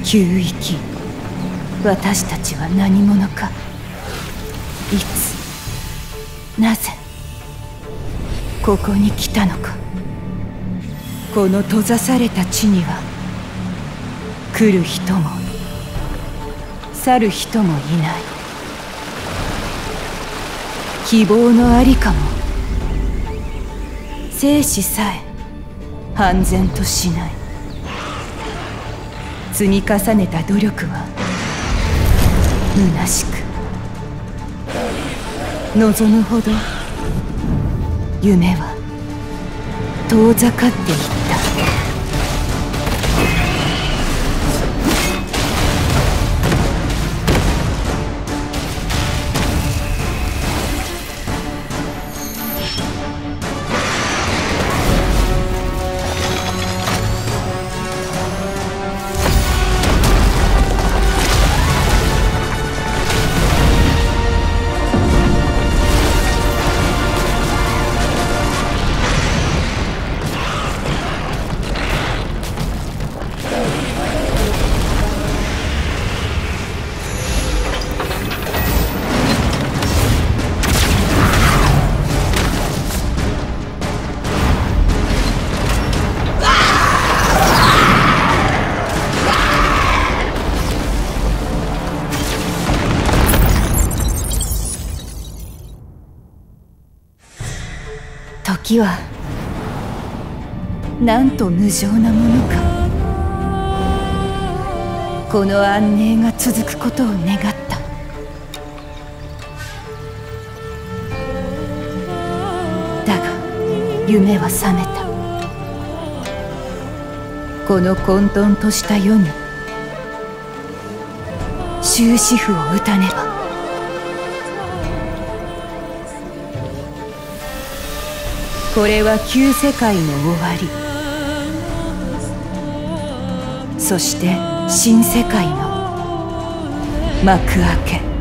旧域、私たちは何者か。いつ、なぜここに来たのか。この閉ざされた地には来る人も去る人もいない。希望のありかも。生死さえ判然としない。積み重ねた努力は虚しく、望むほど夢は遠ざかっていった。時はなんと無情なものか。この安寧が続くことを願った。だが夢は覚めた。この混沌とした世に終止符を打たねば。これは旧世界の終わり、そして新世界の幕開け。